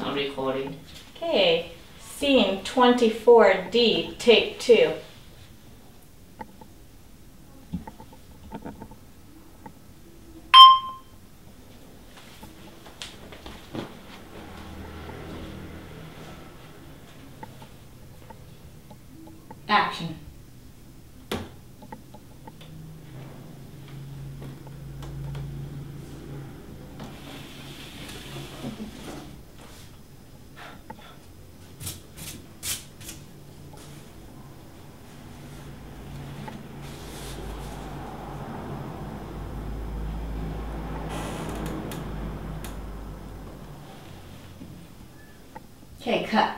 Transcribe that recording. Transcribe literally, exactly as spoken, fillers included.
not recording. Okay, scene twenty-four D, take two. Action. Okay, cut.